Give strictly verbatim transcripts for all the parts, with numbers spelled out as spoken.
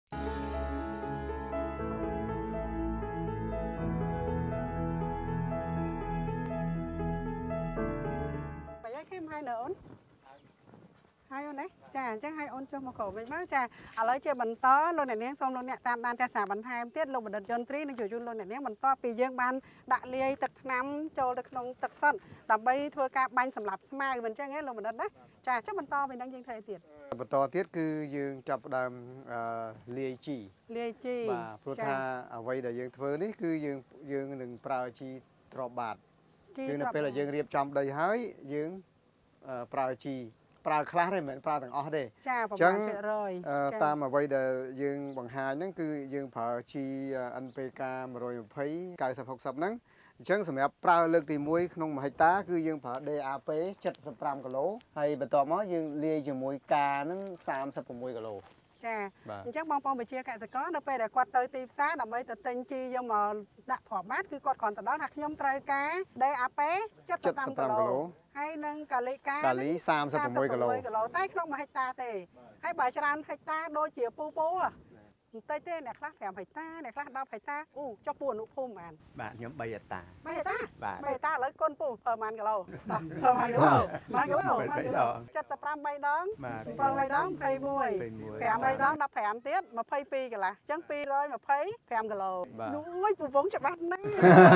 Vậy em hai nữa haiអូនណាចាអញ្ចឹងឲ្យអូនចុះមកក្រោយវិញមកចាឥឡូវជាបន្តលោកអ្នកនាងសូមលោកអ្នកតាមដានការសារបន្ថែមទៀតលោកបណ្ឌិតយន្ត្រីនឹងជួយជូនលោកអ្នកនាងបន្តពីយើងបានដាក់លាយទឹកថ្នាំចូលទៅក្នុងទឹកសុទ្ធដើម្បីធ្វើការបាញ់សម្លាប់ស្មៅមិនអញ្ចឹងទេលោកបណ្ឌិតណាចាចុះបន្តពីនឹងយើងធ្វើអីទៀតបន្តទៀតគឺយើងចាប់ផ្ដើមលាយជីលាយជីបាទព្រោះថាអ្វីដែលយើងធ្វើនេះគឺយើងយើងនឹងប្រើជីទ្របបាតគឺនៅពេលដែលយើងរៀបចំដីហើយយើងប្រើជីប្រើខ្លះទេមិនប្រើទាំងអស់ទេចាប្រហែលភាគរយតាមអ្វីដែលយើងបង្ហាញហ្នឹងគឺយើងប្រើជី N P K một trăm hai mươi 90 60ហ្នឹងអញ្ចឹងសម្រាប់ប្រើលើកទីមួយក្នុងមួយហិកតាគឺយើងប្រើ D A P 75គីឡូហើយបន្ទាប់មកយើងលាយជាមួយកាហ្នឹង36គីឡូចាអញ្ចឹងបងប្អូនប្រជាកសិករនៅពេលដែលគាត់ទៅទីផ្សារដើម្បីទៅទិញជីយកមកដាក់ប្របាតគឺគាត់គ្រាន់តែដល់ថាខ្ញុំត្រូវការ D A P 75គីឡូហើយនឹងកាលីកាកាលី36គីឡូតែក្នុងមួយហិកតាទេហើយបើច្រើនហិកតាដូចជាពូពូបន្តិចទេអ្នកខ្លះ5ហិកតាអ្នកខ្លះ10ហិកតាអូចុះពូអនុភូមិបានបាទខ្ញុំ3ហិកតា 3ហិកតាបាទ 3ហិកតាឥឡូវកូនពូប្រើប៉ុន្មានគីឡូប្រើប៉ុន្មានគីឡូប៉ុន្មានគីឡូ75 3ដង7 3ដង21 5 3ដង15ទៀត22កន្លះអញ្ចឹង225គីឡូអូយពូវងច្បាស់ណាស់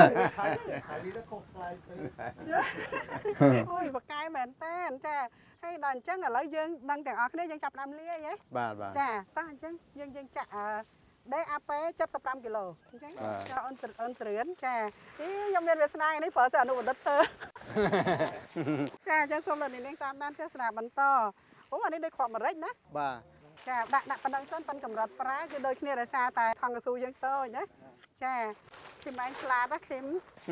អូយបកកាយមែនតើចាហើយដល់អញ្ចឹងឥឡូវយើងដឹងទាំងអស់គ្នាយើងចាប់ដើមលាយហ៎បាទបាទចាតោះអញ្ចឹងយើងយើងចាក់D A P 75គីឡូអញ្ចឹងចាអូនអូនស្រឿនចាអីខ្ញុំមានវាសនានេះប្រើសិអនុបណ្ឌិតធ្វើចាអញ្ចឹងសូមលោកនាងតាមដានទស្សនាបន្តអូអានេះដូចគ្រាប់ម្រេចណាបាទចាដាក់ដាក់ប៉ុណ្្នឹងសិនប៉ុនកម្រិតប្រើគឺដូចគ្នាដោយសារតែថងកស៊ូយើងតូចណាចាឃីមឯងឆ្លាតណាឃីម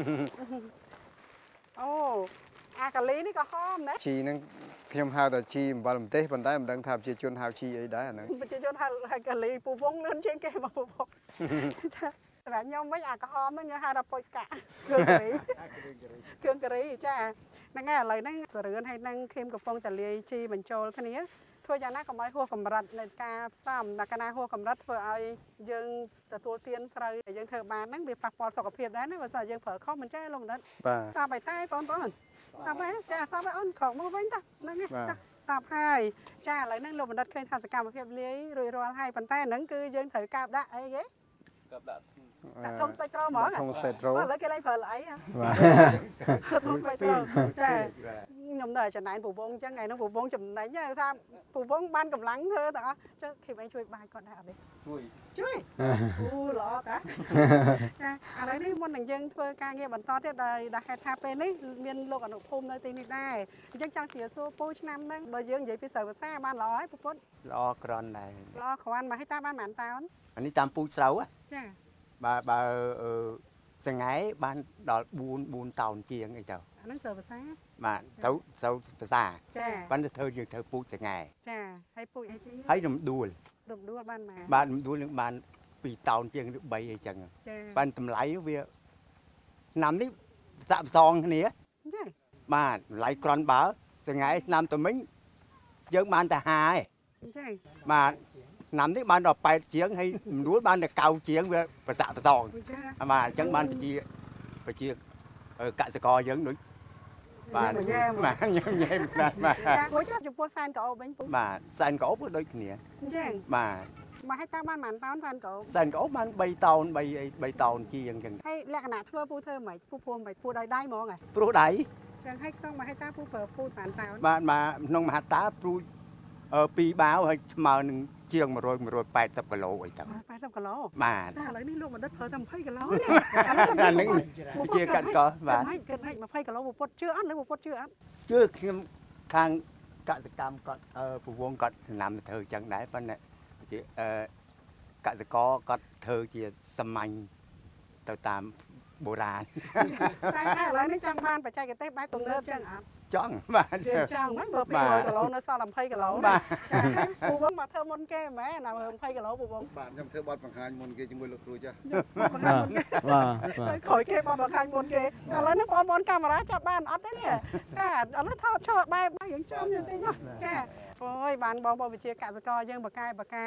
អូអាកាលីនេះក៏ហមណាជីហ្នឹងខ្ញុំហៅថាជីអំបិលម្ទេសប៉ុន្តែមិនដឹងថាប្រជាជនហៅជីអីដែរអាហ្នឹងប្រជាជនហៅកាលីពូវងលឿនជាងគេមកពូវងចាតែខ្ញុំវិញអាក្រហមហ្នឹងខ្ញុំហៅថាពុយកាក់គ្រឿងការីគ្រឿងការីចាហ្នឹងហើយឥឡូវហ្នឹងសរឿនហើយនឹងឃីមកំពុងតែលាយជីបញ្ចូលគ្នាធ្វើយ៉ាងណាកុំឲ្យហួសកម្រិតនៃការផ្សំតែកាលណាហួសកម្រិតធ្វើឲ្យយើងទទួលទានស្រូវដែលយើងធ្វើបានហ្នឹងវាប៉ះពាល់សុខភាពដែរណាបើមិនយើងប្រើខុសមិនចេះលោកបណ្ឌិតបាទសាប់ហើយតែបងប្អូនសាប់ហើយចាសាប់ហើយអូនក្រោកមកវិញតាហ្នឹងនេះសាប់ហើយចាឥឡូវហ្នឹងលោកបណ្ឌិតឃើញថាសកម្មភាពលាយរួចរាល់ហើយប៉ុន្តែហ្នឹងគឺយើងត្រូវកាប់ដាក់អីគេកាប់ដាក់ដាក់ធុងស្បៃត្រូហ្មងធុងស្បៃត្រូឥឡូវគេឡើងប្រើល្អីបាទធុងស្បៃត្រូចាខ្ញុំនៅចំណែនពូវងអញ្ចឹងថ្ងៃនោះពូវងចំណេញថាពូវងបានកម្លាំងធ្វើទាំងអស់ចុះឃីមអីជួយបាយគាត់ដែរអត់ទេជួយជួយអូល្អតាចាឥឡូវនេះមុននឹងយើងធ្វើការងារបន្តទៀតដោយដែលហេតុថាពេលនេះមានលោកអនុភូមិនៅទីនេះដែរអញ្ចឹងចង់ជម្រាបសួរពូឆ្នាំហ្នឹងបើយើងនិយាយពីស្រូវភាសាបានល្អហើយពពុតល្អក្រន់ដែរល្អគ្រាន់មកហិតាបានប៉ុន្មានតោនអានេះតាមពូជស្រូវចាបើបើសងៃបានដល់4 4តោនជាងអីទៅអាហ្នឹងស្រូវភាសាបាទទៅស្រូវភាសាចាបានទៅធ្វើយើងធ្វើពូជសងៃចាហើយពូជអីទៀតហើយរំដួលរំដួលបានមកបាទរំដួលនឹងបាន2តោនជាងឬ3អីចឹងបានតម្លៃវាឆ្នាំនេះសាក់ផ្សងគ្នាចាបាទតម្លៃក្រន់បើសងៃឆ្នាំតមិញយើងបានតែហាឯងចាបាទឆ្នាំនេះបានដល់8ជាងហើយរំដួលបានតែ9ជាងវាប្រសាក់ប្រសងបាទអញ្ចឹងបានប្រជាប្រជាកសិករយើងដូចបាទបាទញ៉ាំញ៉ាំបាទចាមួយចុះចំពោះសែនកោបវិញពូបាទសែនកោបក៏ដូចគ្នាអញ្ចឹងបាទមកឲ្យតាបានប៉ុន្មានតោនសែនកោបសែនកោបបាន3តោន3អី3តោនជាងអញ្ចឹងហើយលក្ខណៈធ្វើពូធ្វើមិនពូព្រោះមិនពូដោយដៃហ្មងហ៎ព្រោះដៃចឹងឲ្យក្នុងមកឲ្យតាពូប្រើពូប៉ុន្មានតោនបាទមកក្នុងមហតាព្រួយពីរបាវហើយស្មើនឹងជាង100 180គីឡូអីទៅ 80គីឡូបាទឥឡូវនេះលោកបណ្ឌិតប្រើតែ20គីឡូអាហ្នឹងជាកាត់កោបាទគិតឲ្យ20គីឡូពុទ្ធជឿអត់ឬពុទ្ធជឿអត់ជឿខ្ញុំខាងកសិកម្មគាត់ប្រវងគាត់ចំណាំទៅធ្វើអញ្ចឹងដែរប៉ុន្តែជាកសិករគាត់ធ្វើជាសាមញ្ញទៅតាមបុរាណតែឥឡូវនេះចង់បានបច្ចេកទេសបែបទំនើបចឹងអត់ចង់បាទចង់ហ្នឹងបើ200គីឡូនៅសល់20គីឡូបាទពូវងមកធ្វើមុនគេមែនណា20គីឡូពូវងបាទខ្ញុំធ្វើបទបង្ហាញមុនគេជាមួយលោកគ្រូចាបាទបាទក្រោយគេបទបង្ហាញមុនគេឥឡូវនេះបងប្អូនកាមេរ៉ាចាប់បានអត់ទេនេះចាឥឡូវថតឈរបែបយើងចាំតិចមកចាអូយបានបងប្អូនវិជាកសិករយើងបកកែបកកែ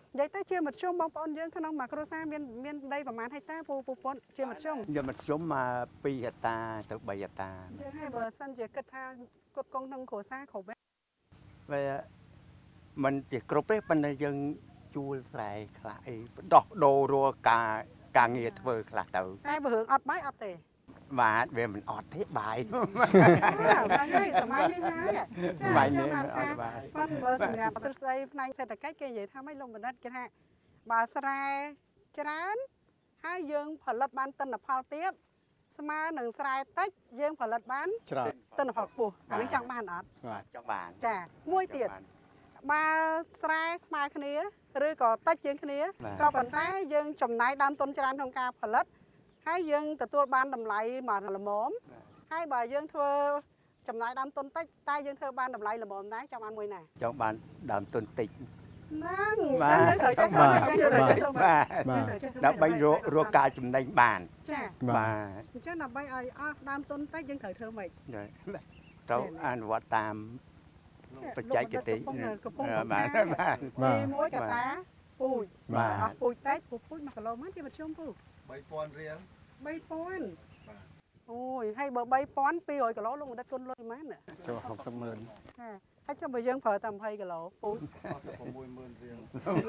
និយាយទៅជាមធ្យមបងប្អូនយើងក្នុងមួយគ្រួសារមានមានដីប្រហែលហិកតាពូពូពន់ជាមធ្យមយកមកជុំមកពីហិកតាទៅបីហិកតាចឹងហើយបើសិនជាគិតថាគុតគង់ក្នុងគ្រួសារគ្រប់វិញវាมันជាគ្រប់ទេប៉ុន្តែយើងជួលស្រែខ្លះអីដោះដូររាល់ការការងារធ្វើខ្លះទៅតែបើរឿងអត់បាយអត់ទេបាទវាមិនអត់ទេបាយហ្នឹងហើយសម័យនេះហើយបាយនេះមិនអត់បាយប៉ុន្តែបើសម្រាប់ទ្រឹស្ដីផ្នែកសេដ្ឋកិច្ចគេនិយាយថាម៉េចលោកបណ្ឌិតគេថាបើស្រែច្រើនហើយយើងផលិតបានទិន្នផលទាបស្មើនឹងស្រែតិចយើងផលិតបានច្រើនទិន្នផលខ្ពស់អានេះចង់បានអត់បាទចង់បានចាមួយទៀតបើស្រែស្មើគ្នាឬក៏តិចជាងគ្នាក៏ប៉ុន្តែយើងចំណាយដើមទុនច្រើនក្នុងការផលិតហើយយើងទទួលបានតម្លៃមកល្មមហើយបើយើងធ្វើចំណាយដើមទុនតិចតែយើងធ្វើបានតម្លៃល្មមដែរចង់បានមួយណាចង់បានដើមទុនតិចហ្នឹងបាទត្រូវចេះធ្វើយ៉ាងយើងត្រូវចេះធ្វើបាទបាទដើម្បីរករកការចំណេញបានចាបាទអញ្ចឹងដើម្បីឲ្យអស់ដើមទុនតិចយើងត្រូវធ្វើម៉េចត្រូវអនុវត្តតាមបច្ចេកទេសកំពុងបាទកំពុងបាទទីមួយកតាពូជបាទអស់ពូជតិចពូពូជមួយគីឡូមកជាមធ្យមពូបីពាន់រៀលបីពាន់អូយហើយបើបីពាន់ពីររយគីឡូលោកបណ្ឌិតគុណលុយប៉ុន្មានចូលហុកសិបម៉ឺនចាហើយចុះបើយើងប្រើតែยี่สิบគីឡូពូជមួយម៉ឺនរៀល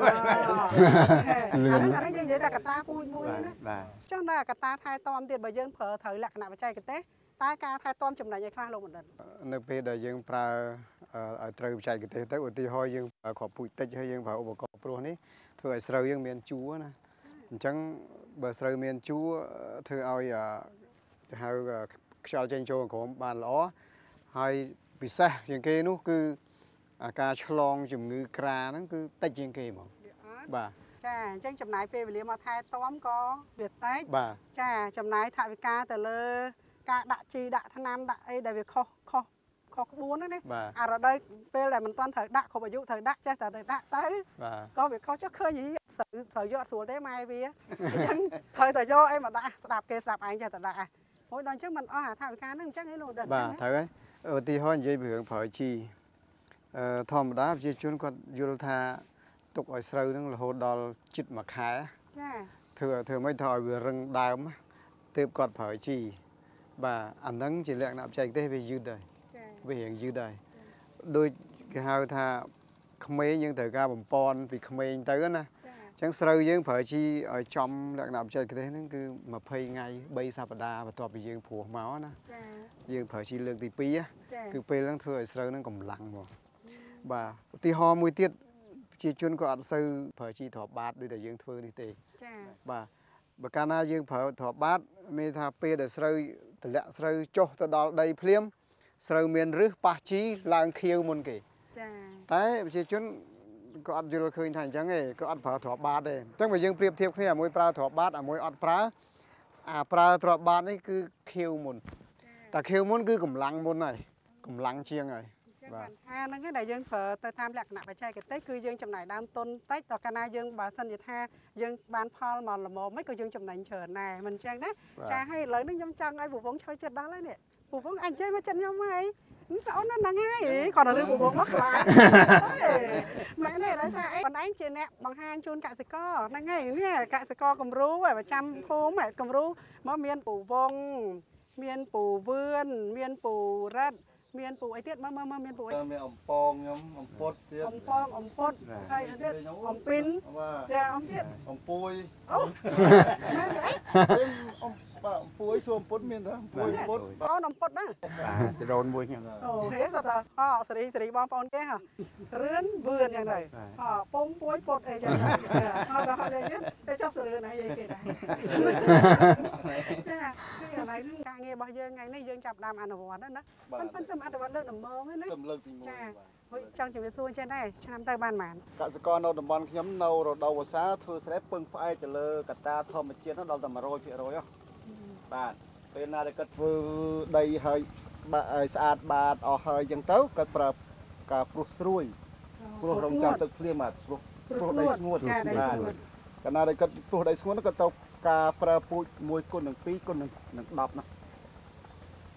អានេះអានេះយើងនិយាយតែកតាពូជមួយណាបាទចុះនៅកតាថែទាំទៀតបើយើងប្រើត្រូវលក្ខណៈបច្ចេកទេសតែការថែទាំចំណេញឲ្យខ្លះលោកបណ្ឌិតនៅពេលដែលយើងប្រើឲ្យត្រូវបច្ចេកទេសទៅឧទាហរណ៍យើងប្រើគ្រាប់ពូជតិចហើយយើងប្រើឧបករណ៍ព្រោះនេះធ្វើឲ្យស្រូវយើងមានជួរណាអញ្ចឹងបើស្រូវមានជួរធ្វើឲ្យទៅហៅខ្យល់ចេញចូលក្រោមបានល្អហើយពិសេសជាងគេនោះគឺអាការឆ្លងជំងឺក្រាហ្នឹងគឺតិចជាងគេហ្មងបាទចាអញ្ចឹងចំណាយពេលវេលាមកថែទាំក៏វាតិចបាទចាចំណាយថវិកាទៅលើការដាក់ជីដាក់ថ្នាំដាក់អីដែលវាខុសខុសខុសក្បួនណាណាបាទអារដូវពេលដែលមិនទាន់ត្រូវដាក់គ្រប់អាយុត្រូវដាក់ចេះតែទៅដាក់ទៅបាទក៏វាខុសចុះឃើញយីត្រូវត្រូវយកស្រួលទេម៉ែវាអញ្ចឹងត្រូវតែយកអីមកដាក់ស្ដាប់គេស្ដាប់ឯងចេះតែដាក់មួយដល់អញ្ចឹងមិនអស់អាថវិកាហ្នឹងអញ្ចឹងឯងលោកដឹងបាទត្រូវហើយឧទាហរណ៍និយាយពីរឿងប្រើជីអឺធម្មតាប្រជាជនគាត់យល់ថាទុកឲ្យស្រូវហ្នឹងរហូតដល់ជិតមួយខែចាធ្វើធ្វើមិនធ្វើឲ្យវារឹងដើមទើបគាត់ប្រើជីបាទអាហ្នឹងជាលក្ខណៈបច្ចេកទេសវាយឺតដែរចាវារៀងយឺតដែរដូចគេហៅថាក្មេងយើងត្រូវការបំពន់ពីក្មេងទៅណាចាអញ្ចឹងស្រូវយើងប្រើជីឲ្យចំលក្ខណៈបច្ចេកទេសហ្នឹងគឺยี่สิบថ្ងៃបីសប្តាហ៍បន្ទាប់ពីយើងព្រោះមកណាចាយើងប្រើជីលើកទីពីរចាគឺពេលហ្នឹងធ្វើឲ្យស្រូវហ្នឹងកម្លាំងមកបាទឧទាហរណ៍មួយទៀតប្រជាជនក៏អត់សូវប្រើជីទ្រាប់បាតដូចតែយើងធ្វើនេះទេចាបាទបើកាលណាយើងប្រើទ្រាប់បាតមានថាពេលដែលស្រូវតម្លាក់ស្រូវចុះទៅដល់ដីភ្លាមស្រូវមានរឹសប៉ះជីឡើងខៀវមុនគេចាតែប្រជាជនក៏អត់យល់ឃើញថាអញ្ចឹងទេក៏អត់ប្រើទ្រាប់បាតទេអញ្ចឹងបើយើងប្រៀបធៀបគ្នាអាមួយប្រើទ្រាប់បាតអាមួយអត់ប្រើអាប្រើទ្រាប់បាតនេះគឺខៀវមុនតែខៀវមុនគឺកម្លាំងមុនហើយកម្លាំងជាងហើយចឹងបានថាហ្នឹងឯងដែលយើងប្រើទៅតាមលក្ខណៈបច្ចេកទេសគឺយើងចំណាយដើមទុនតិចដល់កាលណាយើងបើសិនជាថាយើងបានផលមកល្មមមិនក៏យើងចំណេញច្រើនដែរមិនចឹងណាចាហើយឥឡូវនេះខ្ញុំចង់ឲ្យពូវងជួយចិត្តដល់ហើយនេះពូវងអញជិះមកចិត្តខ្ញុំហើយអូនហ្នឹងហើយគាត់ទៅលើពូវងមកខ្លាចមែនទេដោយសារអីបងឯងជាអ្នកបង្ហាញជូនកសិករហ្នឹងហើយនេះកសិករគំរូប្រចាំភូមិគំរូមកមានពូវងមានពូវឿនមានពូរ៉ាត់មានពូអីទៀតមើលមើលមានពូអីមានអំពងខ្ញុំអំពុតទៀតអំពងអំពុតហើយទៀតអំពីនបាទចាអំទៀតអំពួយអូមែនទេអំបាទអំពួយសួរអំពុតមានទេអំពួយអំពុតអូនអំពុតណាបាទដ្រូនមួយខ្ញុំអូហេសតើអូសេរីសេរីបងប្អូនគេហ៎រឿនវឿនយ៉ាងទៅអូពុំពួយពុតអីយ៉ាងទៅអត់ដល់ហើយទៀតទៅចុះសរឿនអីគេដែរចាគឺកន្លែងនេះការងាររបស់យើងថ្ងៃនេះយើងចាប់ដើមអនុវត្តណាប៉ុន្តែតែអនុវត្តលើកដំបូងហ្នឹងណាទំលើកទីមួយចាហុយចង់ជំរាបសួរចេះដែរឆ្នាំទៅបានប៉ុន្មានកសិករនៅតំបន់ខ្ញុំនៅរដូវវស្សាធ្វើស្រែពឹងផ្អែកទៅលើកត្តាធម្មជាតិនោះដល់តែ một trăm phần trăm ហ៎បាទពេលណាដែលគាត់ធ្វើដីហើយបាទឲ្យស្អាតបាតអស់ហើយអញ្ចឹងទៅគាត់ប្រើការព្រុសស្រួយព្រុសរងចាំទឹកភ្លៀងបាទព្រុសព្រុសដីស្ងួតចាដីស្ងួតកាលណាដែលគាត់ព្រុសដីស្ងួតគាត់ទៅការប្រើពូជមួយគុណនឹងពីរគុណនឹងនឹងដប់ណា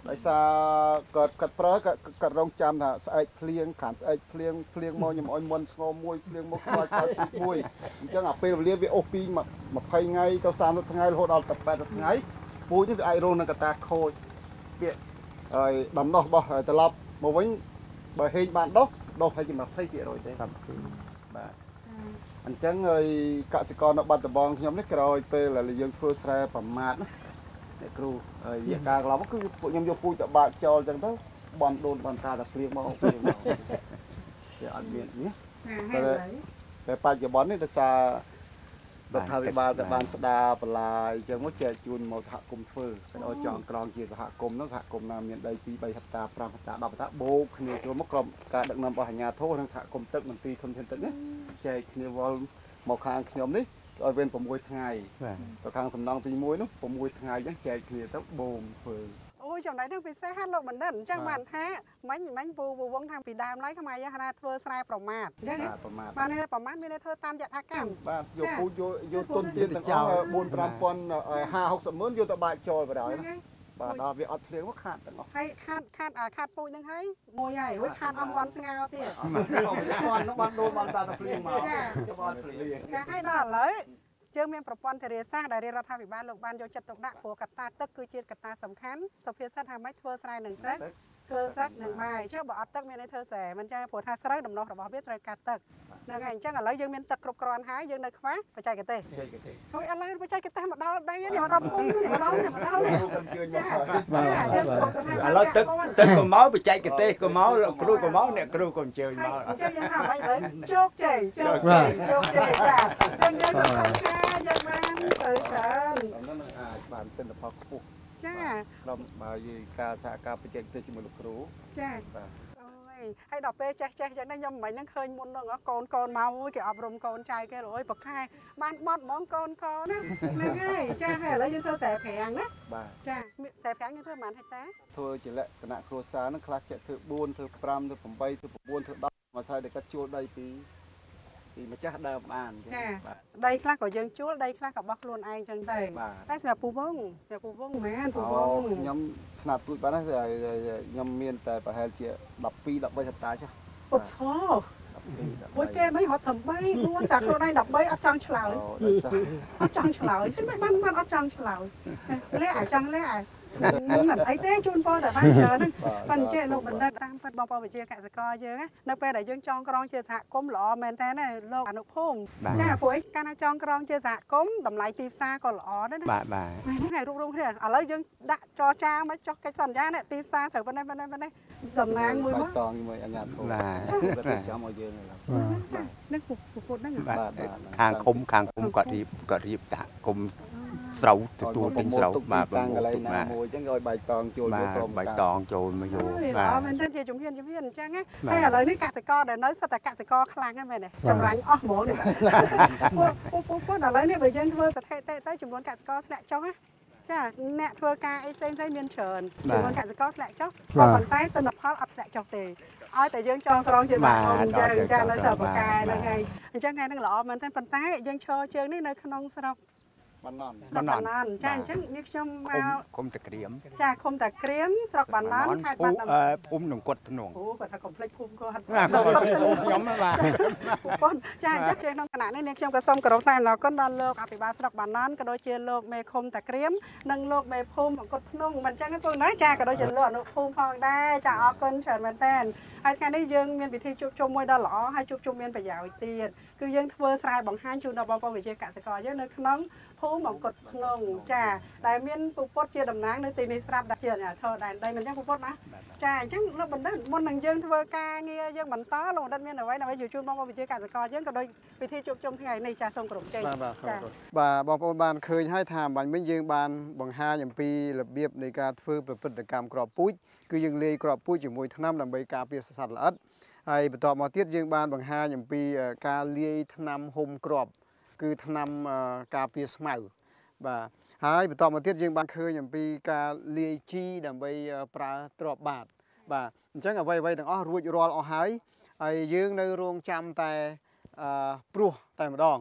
ដោយសារគាត់គាត់ប្រើគាត់រងចាំថាស្អែកភ្លៀងខាងស្អែកភ្លៀងភ្លៀងមកខ្ញុំអុយមុនស្ងោមួយភ្លៀងមកខ្មោចខ្មោចមួយអញ្ចឹងអាពេលវេលាវាអូសពីยี่สิบថ្ងៃទៅសាមសិបថ្ងៃរហូតដល់ទៅแปดสิบថ្ងៃពូជនេះវាអាចរងនឹងកត្តាខូចពាក្យហើយដំណោះរបស់ត្រឡប់មកវិញបើហេងបានដុះដុះឲ្យជាยี่สิบភាគរយទេបាទអញ្ចឹងហើយកសិករនៅបាត់ដំបងខ្ញុំនេះក្រោយពេលដែលយើងធ្វើស្រែប្រមាថណាអ្នកគ្រូរយៈកាលកន្លងមកគឺពួកខ្ញុំយកពូជទៅបាក់ចោលអញ្ចឹងទៅបន់ដូនបន់តាតែព្រៀងមកព្រៀងមកវាអត់មាននេះតែតែបច្ចុប្បន្ននេះដោយសាររដ្ឋាភិបាលតែបានស្ដារបន្លាយអញ្ចឹងមកចែកជូនមកសហគមន៍ធ្វើតែដល់ចង់ក្រងជាសហគមន៍នោះសហគមន៍ណាមានដីពីរ បីហិកតា ប្រាំហិកតា ដប់ហិកតាបូកគ្នាចូលមកក្រុមការដឹកនាំរបស់អាជ្ញាធរនិងសហគមន៍ទឹកមន្ទីរធនធានទឹកនេះចែកគ្នាវល់មកខាងខ្ញុំនេះឲ្យវិញหกថ្ងៃទៅខាងសំណងទីមួយនោះหกថ្ងៃអញ្ចឹងចែកគ្នាទៅបូមធ្វើអូយចំណៃនឹងពិសេសហ្នឹងលោកបណ្ឌិតអញ្ចឹងបានថាមិញមិញពូវងថាពីដើមឡើយខ្មែរយើងថាធ្វើស្រែប្រមាថអញ្ចឹងប្រមាថបានប្រមាថមានធ្វើតាមយថាកម្មបាទយកពូយកយកទុនទៀតទាំងអស់bốn 5 0 0 ห้า หก 0ម៉ឺនយកទៅបាក់ចោលបណ្ដោយណាបាទដល់វាអត់ភ្លៀងមកខាតទាំងអស់ហើយខាតខាតខាតពូជហ្នឹងហើយមួយហើយរួចខាតអំវ៉ាន់ស្ងោទៀតបានបានដូនបានតាភ្លៀងមកទៅបានភ្លៀងចាហើយដល់ឥឡូវយើងមានប្រព័ន្ធធារាសាស្ត្រដែលរដ្ឋាភិបាលលោកបានយកចិត្តទុកដាក់ព្រោះកត្តាទឹកគឺជាកត្តាសំខាន់សុភាសិតថាម៉េចធ្វើស្រែនឹងទឹកធ្វើសឹកនឹងបាយចុះបើអត់ទឹកមានន័យធ្វើស្រែមិនចាព្រោះថាស្រូវដំណោះរបស់វាត្រូវការទឹកហ្នឹងហើយអញ្ចឹងឥឡូវយើងមានទឹកគ្រប់គ្រាន់ហើយយើងនៅខ្វះបច្ចេកទេសហើយឥឡូវបច្ចេកទេសមកដល់ដីនេះមកដល់ភូមិនេះមកដល់នេះមកដល់នេះឥឡូវទឹកទឹកក៏មកបច្ចេកទេសក៏មកគ្រូក៏មកអ្នកគ្រូក៏អញ្ជើញមកអញ្ចឹងយើងថាអ្វីទៅជោគជ័យជោគជ័យជោគជ័យចាយើងយើងសំខាន់ថាយើងបានទៅច្រើនហ្នឹងអាចបានទិន្នផលខ្ពស់ចាក្រុមបើយីការសហការបច្ចេកទេសជាមួយលោកគ្រូចាបាទអូយហើយដល់ពេលចេះចេះចឹងខ្ញុំមិនហ្នឹងឃើញមុនហ្នឹងកូនកូនមកគេអប់រំកូនចៅគេអើយប្រខែបានបត់ហ្មងកូនកូនណាហ្នឹងហើយចាហើយឥឡូវយើងធ្វើស្រែប្រាំងណាបាទចាស្រែប្រាំងយើងធ្វើប៉ុន្មានហិកតាធ្វើជាលក្ខណៈគ្រួសារហ្នឹងខ្លះចេះធ្វើbốnធ្វើ5ធ្វើ8ធ្វើ9ធ្វើ10មកស្អីដែលគាត់ជួលដីពីពីម្ចាស់ដើមបានចាដីខ្លះក៏យើងជួលដីខ្លះក៏បោះខ្លួនឯងចឹងទៅតែសម្រាប់ពូវងសម្រាប់ពូវងមែនពូវងខ្ញុំថ្នាក់ទូចបានហើយខ្ញុំមានតែប្រហែលជា12 13ហិកតាចុះពុទ្ធោមួយគេមិនហត់ធ្វើបីbốnសាក់ខ្លួនឯង13អត់ចង់ឆ្លើយអត់ចង់ឆ្លើយមិនបានបានអត់ចង់ឆ្លើយលេអាចចង់លេអាមិនអីទេជូនពរតែបានច្រើនហ្នឹងប៉ុន្តែលោកបណ្ឌិតតាមពិតបងប្អូនវិជាកសិករយើងនៅពេលដែលយើងចងក្រងជាសហគមន៍ល្អមែនតើណាលោកអនុភូមិចាពួកឯងកាលណាចងក្រងជាសហគមន៍តម្លៃទីផ្សារក៏ល្អដែរណាបាទបាទហ្នឹងហើយរួមរួមគ្នាឥឡូវយើងដាក់ចរចាមកចុះកិច្ចសន្យានេះទីផ្សារត្រូវប៉ុណ្ណេះប៉ុណ្ណេះប៉ុណ្ណេះតំណាងមួយមកតងជាមួយអាជ្ញាធរបាទចាំឲ្យយើងហ្នឹងពុទ្ធហ្នឹងបាទខាងឃុំខាងឃុំគាត់រៀបគាត់រៀបសហគមន៍ស្រូវទទួលទិញស្រូវបាទបងកន្លែងណាមួយអញ្ចឹងឲ្យបាយតងចូលយកក្រុមបាយតងចូលមកយកបាទអរមែនទេជាជំហានជំហានអញ្ចឹងណាហើយឥឡូវនេះកសិករដែលនៅសិតតែកសិករខ្លាំងហ្នឹងមែនទេចម្រាញ់អស់ហ្មងនេះពូពូពូឥឡូវនេះបើយើងធ្វើស្ថិតិទៅចំនួនកសិករធ្លាក់ចុះណាចាអ្នកធ្វើការអីផ្សេងផ្សេងមានច្រើនចំនួនកសិករធ្លាក់ចុះក៏ប៉ុន្តែទិន្នផលអត់ធ្លាក់ចុះទេឲ្យតែយើងចងក្រងជាសហគមន៍ចាចានៅសិល្បកាយហ្នឹងហើយអញ្ចឹងថ្ងៃហ្នឹងល្អមែនទេប៉ុន្តែយើងឈរជើងនេះនៅក្នុងស្រុកបានណនស្រុកបានណនចាអញ្ចឹងនេះខ្ញុំមកឃុំតាក្រៀមចាឃុំតាក្រៀមស្រុកបានណនខេត្តបាត់ដំបងភូមិនង្គត់ធ្នងអូគាត់ថាកុំភ្លេចភូមិគាត់ខ្ញុំបាទបងចាអញ្ចឹងក្នុងគណៈនេះនេះខ្ញុំក៏សូមគោរពថ្លែងអំណរគុណដល់លោកអភិបាលស្រុកបានណនក៏ដូចជាលោកមេឃុំតាក្រៀមនិងលោកមេភូមិនង្គត់ធ្នងមិនអញ្ចឹងទេបងណាចាក៏ដូចជាលោកអនុភូមិផងដែរចាអរគុណច្រើនមែនតើហើយថ្ងៃនេះយើងមានពិធីជួបជុំមួយដ៏ល្អហើយជួបជុំមានប្រយោជន៍ទៀតគឺយើងធ្វើស្រែបង្ហាញជូនដល់បងប្អូនវិជាកសិករយើងនៅក្នុងភូមិអង្គត់ភ្នំចាដែលមានពុទ្ធជាតំណាងនៅទីនេះស្រាប់តែជាអាធរដែនដីមិនអញ្ចឹងពុទ្ធណាចាអញ្ចឹងលោកបណ្ឌិតមុននឹងយើងធ្វើការងារយើងបន្តលោកបណ្ឌិតមានអ្វីដើម្បីជួយជូនបងប្អូនវិជាកសិករយើងក៏ដូចពិធីជួបជុំថ្ងៃនេះចាសូមគោរពជ័យបាទបាទបងប្អូនបានឃើញហើយថាបាញ់មិញយើងបានបង្ហាញអំពីរបៀបនៃការធ្វើប្រព្រឹត្តកម្មគ្រាប់ពូជគឺយើងលាយគ្រាប់ពូជជាមួយថ្នាំដើម្បីការពារសត្វល្អិតហើយបន្តមកទៀតយើងបានបង្ហាញអំពីការលាយថ្នាំហុំគ្រាប់គឺថ្នាំការពារស្មៅបាទហើយបន្តមកទៀតយើងបានឃើញអំពីការលាយជីដើម្បីប្រើទ្រាប់បាតបាទអញ្ចឹងអ្វីអ្វីទាំងអស់រួចរាល់អស់ហើយហើយយើងនៅរងចាំតែព្រោះតែម្ដង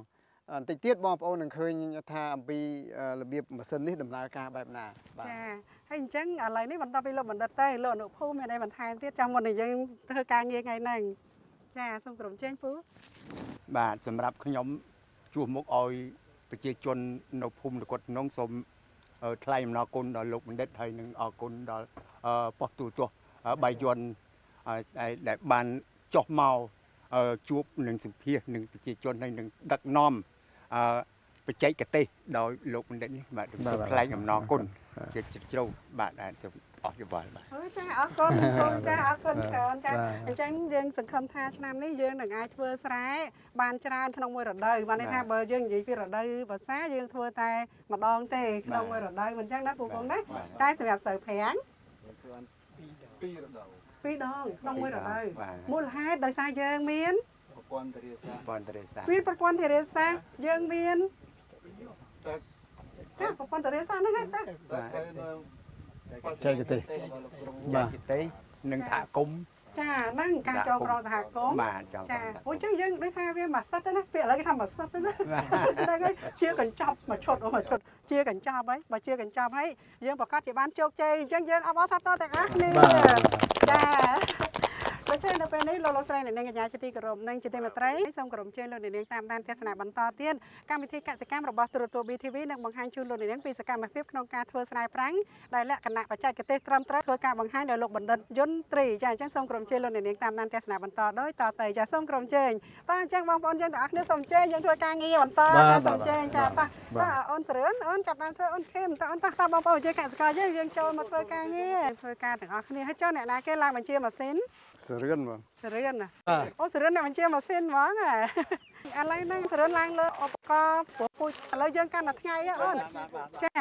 តិចទៀតបងប្អូននឹងឃើញថាអំពីរបៀបម៉ាស៊ីននេះដំណើរការបែបណាបាទចាហើយអញ្ចឹងឥឡូវនេះបន្តពីលោកបណ្ឌិតទៅលោកអនុភូមិមានអីបន្ថែមទៀតចាំមុននឹងយើងធ្វើការងារថ្ងៃហ្នឹងចាសូមក្រុមជើងពូបាទសម្រាប់ខ្ញុំជួសមុខឲ្យប្រជាជននៅភូមិនគរក្នុងសូមថ្លែងអំណរគុណដល់លោកបណ្ឌិតហើយនឹងអរគុណដល់ប៉ុស្តិ៍ទូទាស់បាយ័នដែលបានចុះមកជួបនឹងសម្ភាសនឹងប្រជាជនហើយនឹងដឹកនាំបច្ចេកទេសដោយលោកបណ្ឌិតនេះបាទសូមថ្លែងអំណរគុណជាជ្រៅបាទសូមអរគុណបាទអូចាអរគុណគុណចាអរគុណច្រើនចាអញ្ចឹងយើងសង្ឃឹមថាឆ្នាំនេះយើងនឹងអាចធ្វើស្រែបានច្រើនក្នុងមួយរដូវបានន័យថាបើយើងនិយាយពីរដូវវស្សាយើងធ្វើតែម្ដងទេក្នុងមួយរដូវមិនអញ្ចឹងណាពូកងណាតែសម្រាប់ស្រូវប្រាំងពីររដូវពីរដងក្នុងមួយរដូវមូលហេតុដោយសារយើងមានប្រព័ន្ធធារាសាស្ត្រប្រព័ន្ធធារាសាស្ត្រមានប្រព័ន្ធធារាសាស្ត្រយើងមានទឹកចាប្រព័ន្ធធារាសាស្ត្រហ្នឹងហើយទឹកបច្ចេកទេសបាទបច្ចេកទេសនិងសហគមន៍ចាហ្នឹងការចងក្រងសហគមន៍បាទចងចាអូអញ្ចឹងយើងដូចថាវាមួយសិតណាពាក្យឥឡូវគេថាមួយសិតណាហ្នឹងហើយជាកញ្ចប់មួយឈុតអូមួយឈុតជាកញ្ចប់ហើយបើជាកញ្ចប់ហើយយើងប្រកាសជាបានជោគជ័យអញ្ចឹងយើងអបអរសាទរទាំងអស់គ្នាចាដូច្នេះនៅពេលនេះលោកលោកស្រីអ្នកនាងកញ្ញាជាទីគោរពនិងជាទីមេត្រីសូមគោរពអញ្ជើញលោកអ្នកនាងតាមដានទស្សនាបន្តទៀតកម្មវិធីកសិកម្មរបស់ទូរទស្សន៍ ប៊ី ធី វី នឹងបង្ហាញជូនលោកអ្នកនាងពីសកម្មភាពក្នុងការធ្វើស្រែប្រាំងដែលលក្ខណៈបច្ចេកទេសត្រឹមត្រូវធ្វើការបង្ហាញដោយលោកបណ្ឌិតយន្តត្រីចាអញ្ចឹងសូមគោរពអញ្ជើញលោកអ្នកនាងតាមដានទស្សនាបន្តដោយតទៅចាសូមគោរពអញ្ជើញតើអញ្ចឹងបងប្អូនយើងទាំងអស់គ្នាសូមអញ្ជើញយើងធ្វើការងារបន្តចាសូមអញ្ជើញចាតើតើអូនសរឿនអូនចាប់ដើមធ្វើអូនខេមតើអូនតើតើបងប្អូនយើងកសិករយើងយើងចូលមកធ្វើការងារធ្វើការទាំងអស់គ្នាហើយចុះអ្នកណាគេឡើងបញ្ជាម៉ាស៊ីនសរឿនបងសរឿនណាអូសរឿនអ្នកបញ្ជាម៉ាស៊ីនហ្មងឥឡូវហ្នឹងសរឿនឡើងលើឧបករណ៍ព្រោះពូឥឡូវយើងកាន់តែថ្ងៃអូនចា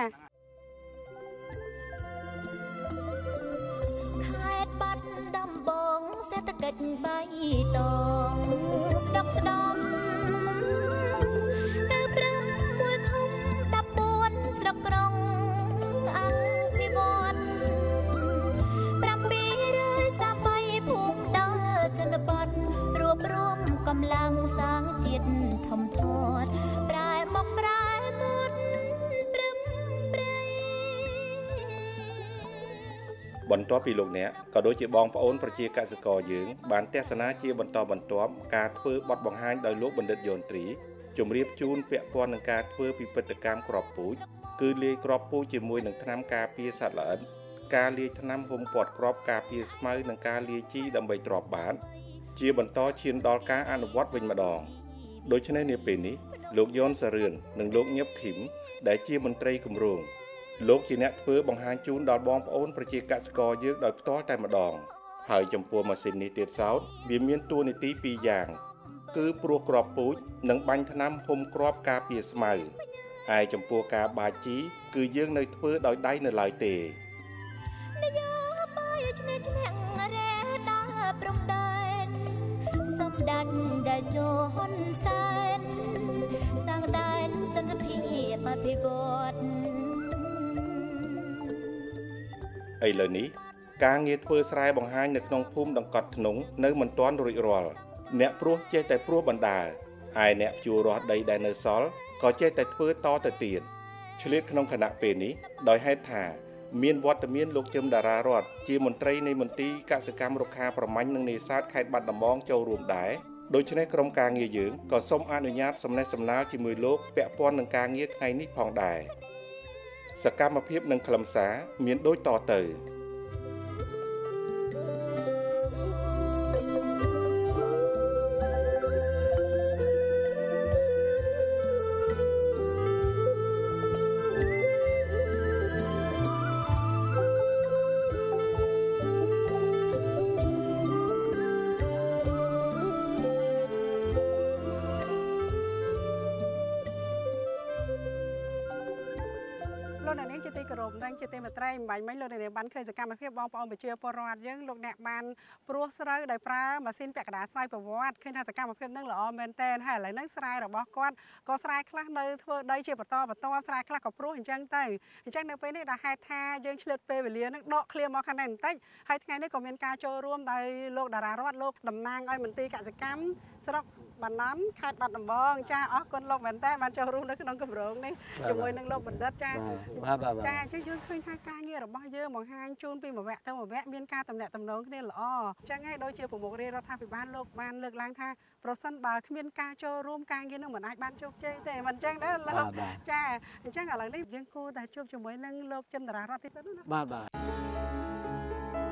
ខេត្តបាត់ដំបងសេដ្ឋកិច្ចបៃតងស្ដុកស្ដំនៅព្រំមួយឃុំតាបួនស្រុកក្រុងអង្គភិវឌ្ឍជនបទរួបរวมកម្លាំងសាងជាតិធំធាត់ប្រែមកប្រែមុតព្រឹមព្រៃបន្ទាប់ពីលោកអ្នកក៏ដូចជាបងប្អូនប្រជាកសិករយើងបានទស្សនាជាបន្តបន្ទាប់ការធ្វើបទបង្ហាញដោយលោកបណ្ឌិតយន្តត្រីជម្រាបជូនពាក់ព័ន្ធនឹងការធ្វើពិពិធកម្មគ្រាប់ពូជគឺលាយគ្រាប់ពូជជាមួយនឹងថ្នាំការពារសត្វល្អិតការលាយថ្នាំហុំព័ទ្ធគ្រាប់ការពារស្មៅនិងការលាយជីដើម្បីទ្រាប់បាតជាបន្តឈានដល់ការអនុវត្តវិញម្ដងដូច្នេះនាពេលនេះលោកយនសរឿននិងលោកញឹបឃីមដែលជាមន្ត្រីគម្រោងលោកជាអ្នកធ្វើបង្ហាញជូនដល់បងប្អូនប្រជាកសិករយើងដោយផ្ទាល់តែម្ដងហើយចំពោះម៉ាស៊ីននេះទៀតសោតវាមានតួនាទីពីរយ៉ាងគឺព្រោះគ្រាប់ពូជនិងបាញ់ថ្នាំហុំគ្រាប់ការពារស្មៅឯចំពោះការបាចជីគឺយើងនៅធ្វើដោយដៃនៅឡើយទេនយោបាយឆ្នេះឆ្នាក់រ៉េដល់ព្រំដែនសម្ដេចដែលជោហ៊ុនសែនសាងដែនសន្តិភាពអភិវឌ្ឍឥឡូវនេះការងារធ្វើស្រែបង្ហាញនៅក្នុងភូមិដង្កត់ធ្នង់នៅមិនទាន់រួចរាល់អ្នកព្រោះចេះតែព្រោះបណ្ដាឯអ្នកជួររាស់ដីដែលនៅសល់ក៏ចេះតែធ្វើតទៅទៀតឆ្លៀតក្នុងគណៈពេលនេះដោយហេតុថាមានវត្តមានលោកជឹមតារារតជាមន្ត្រីនៃមន្ទីរកសិកម្មរុក្ខាប្រមាញ់និងនេសាទខេត្តបាត់ដំបងចូលរួមដែរដូច្នេះក្រុមការងារយើងក៏សូមអនុញ្ញាតសំណេះសំណាលជាមួយលោកពាក់ព័ន្ធនឹងការងារថ្ងៃនេះផងដែរសកម្មភាពនិងខ្លឹមសារមានដូចតទៅលោកអ្នកនាងជាទីគោរពនិងជាទីមេត្រីមិនបាញ់មិញលោកអ្នកនាងបានឃើញសកម្មភាពបងប្អូនប្រជាពលរដ្ឋយើងលោកអ្នកបានព្រោះស្រូវដោយប្រើម៉ាស៊ីនពាក់កណ្ដាលស្វ័យប្រវត្តិឃើញថាសកម្មភាពនឹងល្អមែនទែនហើយឥឡូវនេះស្រែរបស់គាត់ក៏ស្រែខ្លះនៅធ្វើដីជាបន្តបន្តស្រែខ្លះក៏ព្រោះអញ្ចឹងទៅអញ្ចឹងនៅពេលនេះដែលហេតុថាយើងឆ្លៀតពេលវេលានឹងដកឃ្លាមកខាងនេះបន្តិចហើយថ្ងៃនេះក៏មានការចូលរួមដោយលោកតារារតលោកតំណាងឲ្យមន្ទីរកសិកម្មស្រុកបានណន់ខេត្តបាត់ដំបងចាអរគុណលោកមែនតើបានចូលរួមនៅក្នុងគម្រោងនេះជាមួយនឹងលោកបណ្ឌិតចាបាទបាទចាអញ្ចឹងយើងឃើញថាការងាររបស់យើងបង្ហាញជូនពីមួយវគ្គទៅមួយវគ្គមានការតំណាក់តំណងគ្នាល្អអញ្ចឹងហើយដូចជាប្រមុខរាជរដ្ឋាភិបាលលោកបានលើកឡើងថាប្រសិនបើគ្មានការចូលរួមការងារនឹងមិនអាចបានជោគជ័យទេមិនអញ្ចឹងដែរលោកចាអញ្ចឹងឥឡូវនេះយើងគួរតែជួបជាមួយនឹងលោកចិនតារារដ្ឋទីសិនណាបាទបាទ